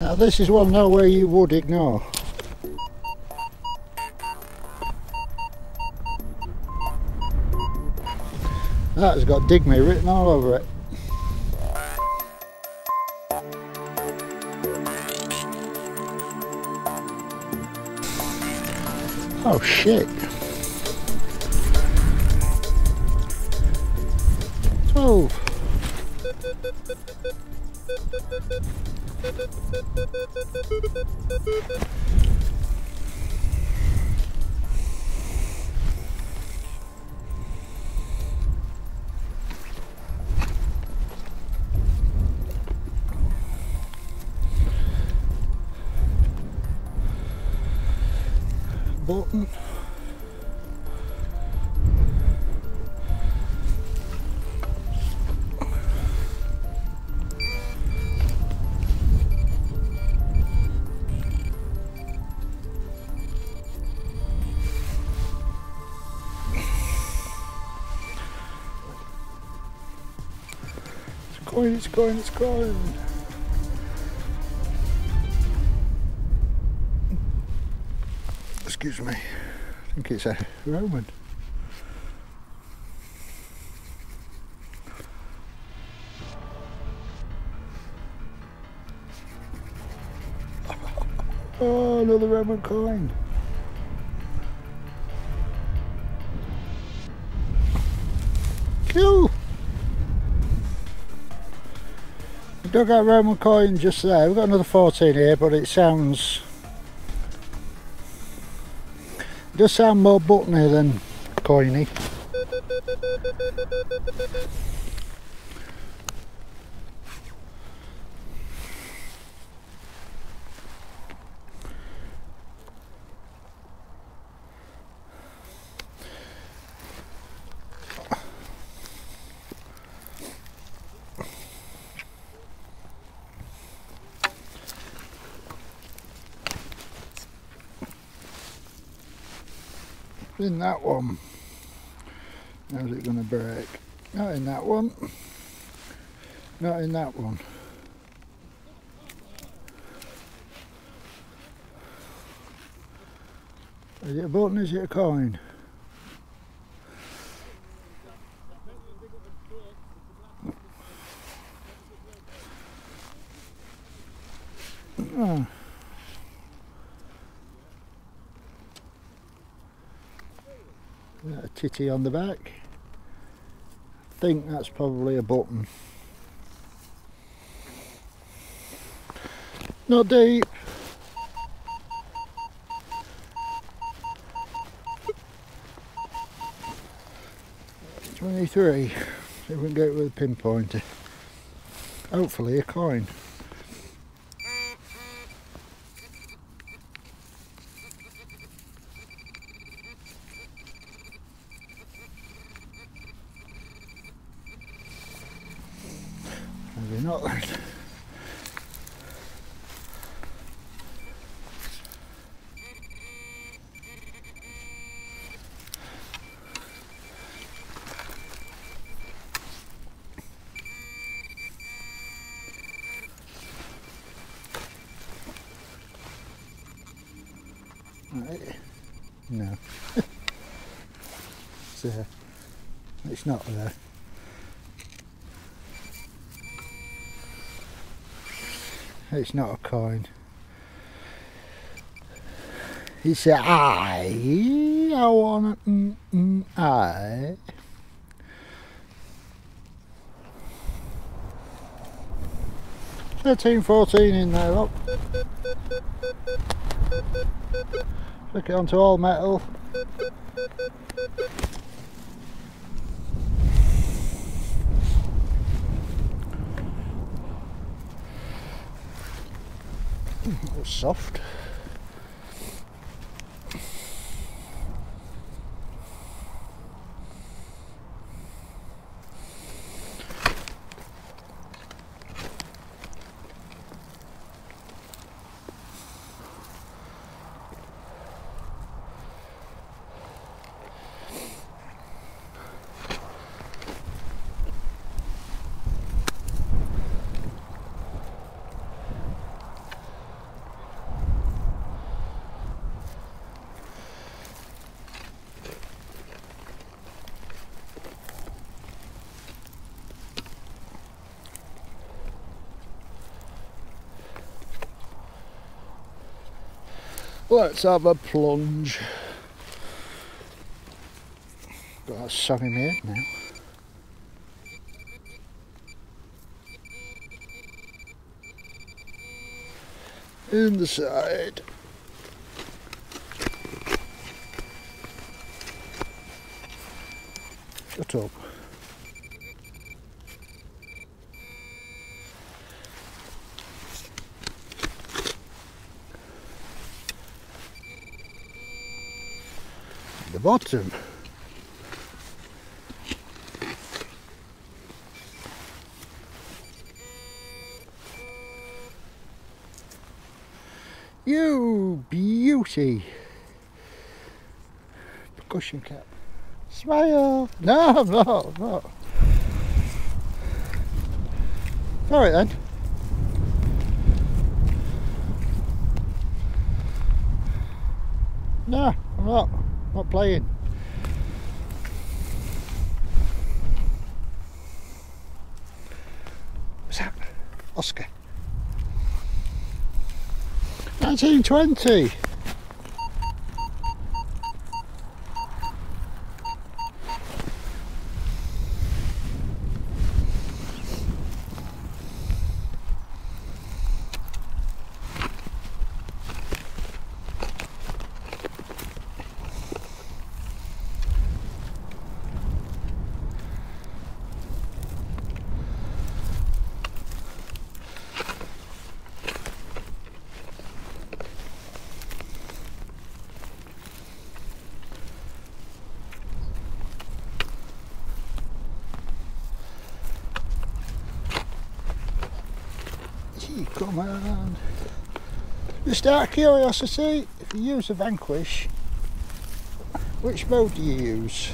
Now this is one now where you would ignore. That has got "dig me" written all over it. Oh shit. 12. Button. It's going, it's going. Excuse me, I think it's a Roman. Oh, another Roman coin. Cool. We dug out Roman coin just there. We've got another 14 here, but it sounds... It does sound more buttony than coiny. In that one. How's it going to break? Not in that one. Not in that one. Is it a button? Is it a coin? Oh. A titty on the back. I think that's probably a button. Not deep. $23. See if we can get it with a pinpointer. Hopefully a coin. Maybe not then. Right. No. It's not there. It's not a coin. It's a I wanna I. $13.14 in there, look. Flick it onto all metal. It was soft. Let's have a plunge. Got a sog in my head now. In the side. Shut up. The bottom. You beauty. Percussion cap. Smile. No, I'm not. Alright then. No, I'm not playing. What's that? Oscar. 1920. Come on. Just out of curiosity, if you use a Vanquish, which mode do you use?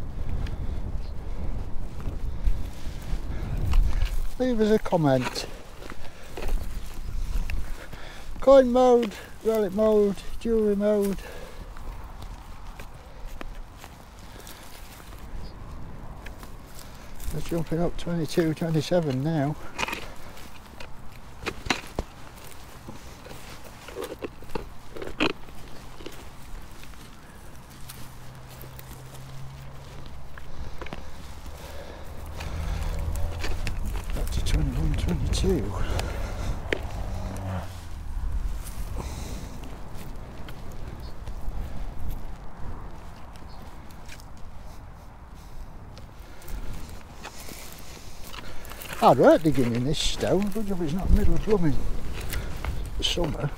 Leave us a comment. Coin mode, relic mode, jewellery mode. We're jumping up 22, 27 now. Up to 21, 22. Hard work digging in this stone, good job it's not middle of blooming summer.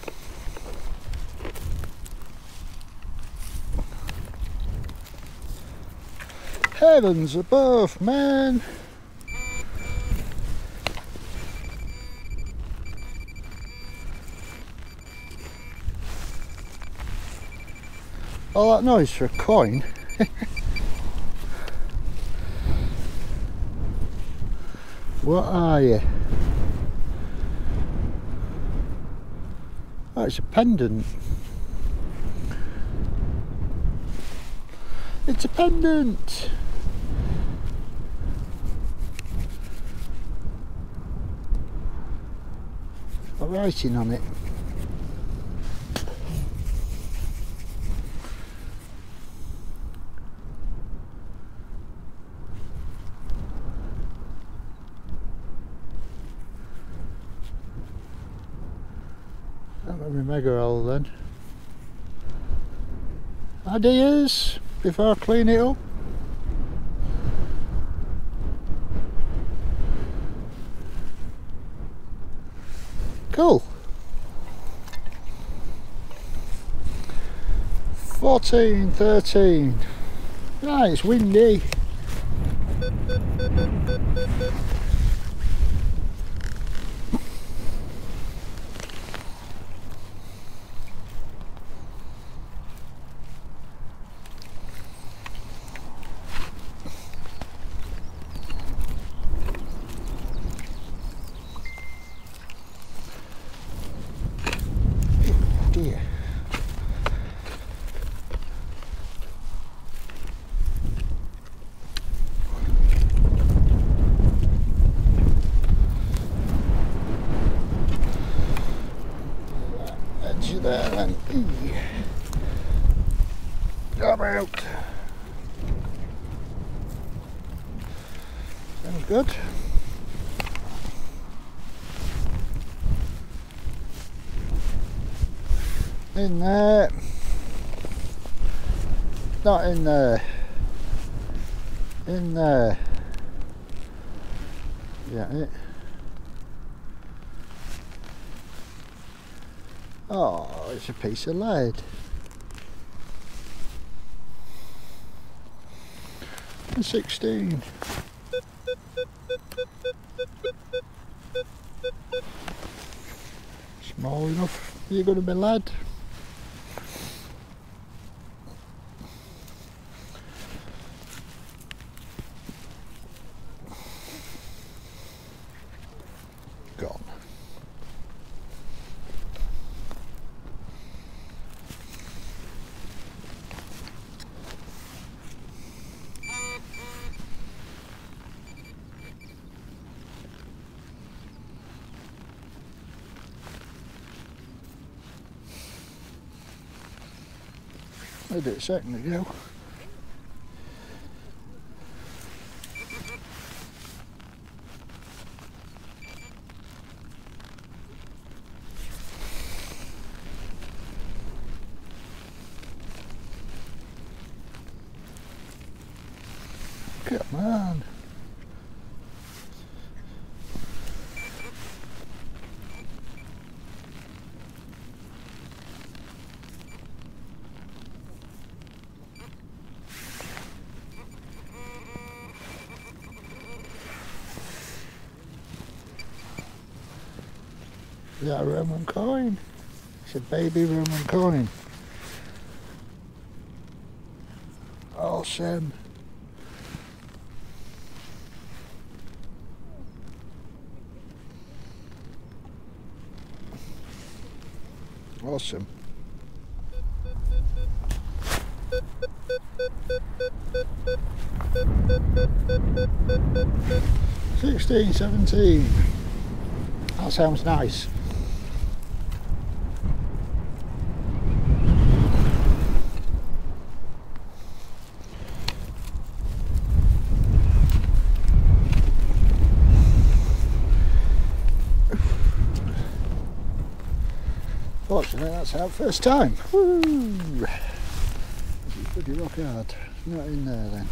Heavens above, man! All that noise for a coin. What are you? Oh, it's a pendant. It's a pendant. Got writing on it. That might be mega old then. Ideas before I clean it up? Cool. 14, 13. Ah, it's windy. Dear. edge there then. Grab out. Sounds good. In there. Not in there. In there. Yeah, it. Oh, it's a piece of lead. And 16. Small enough. You're going to be lead. Gone. I did it a second ago. Come on. Is that a Roman coin? It's a baby Roman coin. Awesome. Awesome. $16, $17. That sounds nice. Fortunately, that's our first time. Woo! This is pretty rock hard. Not in there then.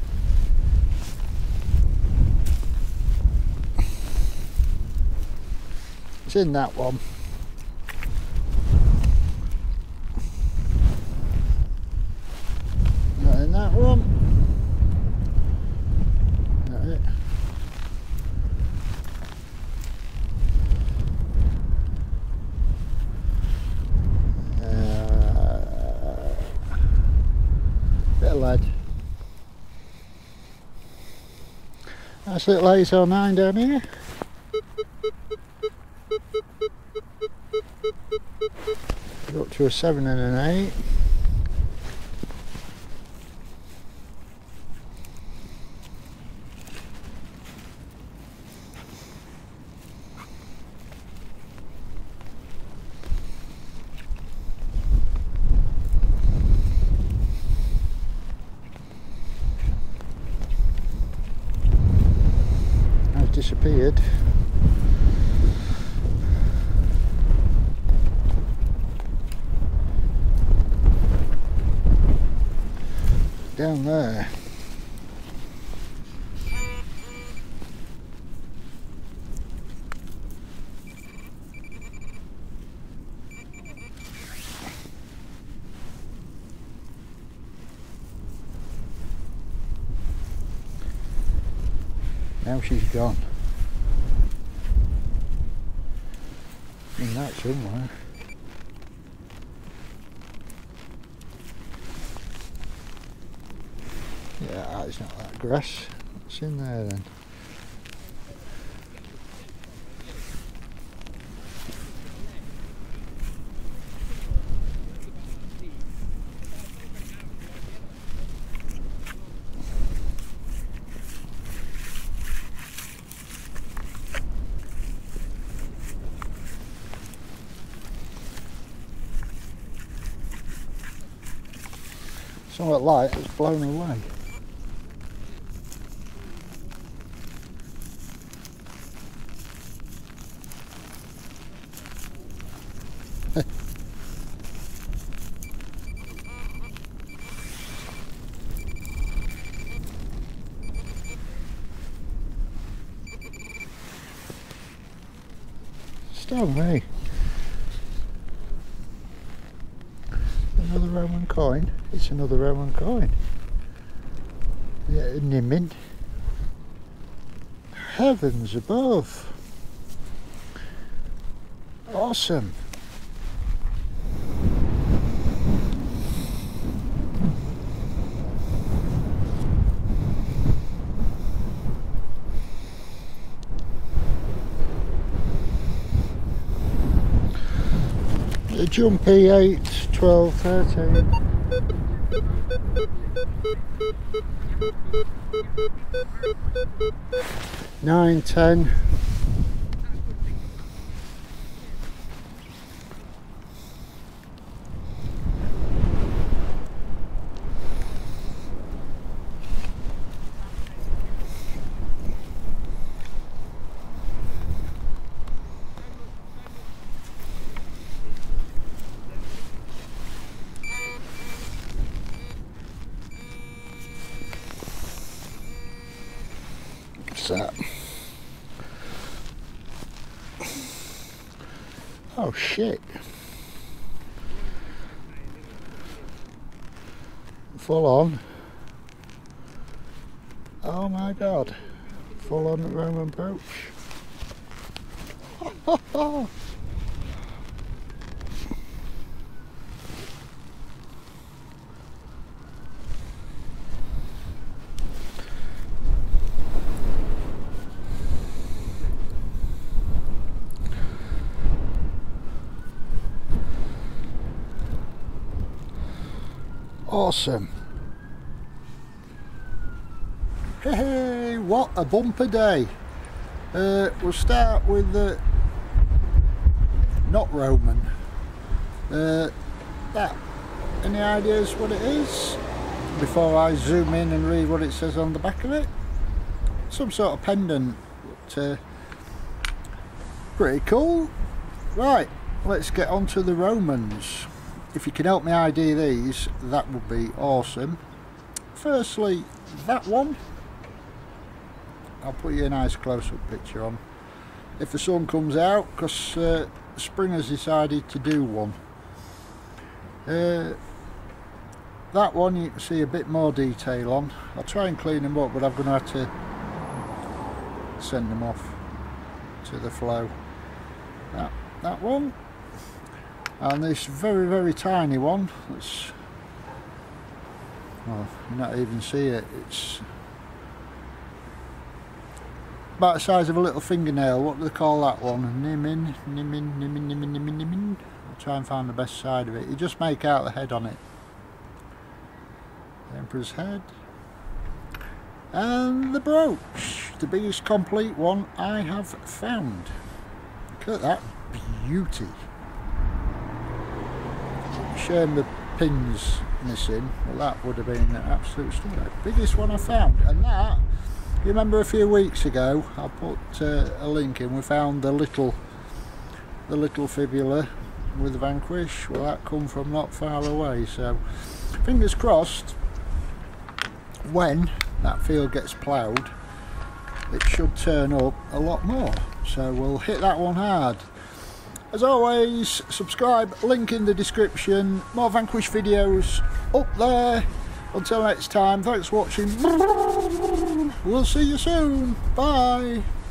It's in that one. Not in that one. Not it. Bit of lead. Nice little 809 down here. Up to a 7 and an 8. I've disappeared. Down there. Now she's gone. In that somewhere. Yeah, it's not that grass. What's in there then? Somewhat light has blown away. Still me. Another Roman coin. It's another Roman coin. Yeah, Nimin. Heavens above. Awesome. The jumpy 8, 12, 13. Nine, 10. What's that? Oh shit. Full on. Oh my god. Full on Roman brooch. Awesome. Hey, what a bumper day. We'll start with the not Roman. That, any ideas what it is? Before I zoom in and read what it says on the back of it. Some sort of pendant. But, pretty cool. Right, let's get on to the Romans. If you can help me ID these, that would be awesome. Firstly, that one. I'll put you a nice close-up picture on. If the sun comes out, because Spring has decided to do one. That one you can see a bit more detail on. I'll try and clean them up, but I'm going to have to send them off to the flow. That one. And this very, very tiny one, that's, well, you not even see it, it's about the size of a little fingernail. What do they call that one? Nimin. I'll try and find the best side of it. You just make out the head on it. The Emperor's head. And the brooch, the biggest complete one I have found. Look at that beauty. Shame the pins missing, well that would have been an absolute stunner. Biggest one I found. And that, you remember a few weeks ago I put a link in, we found the little fibula with the Vanquish. Well, that come from not far away, so fingers crossed when that field gets ploughed it should turn up a lot more, so we'll hit that one hard. As always, subscribe, link in the description, more Vanquish videos up there. Until next time, thanks for watching, we'll see you soon, bye.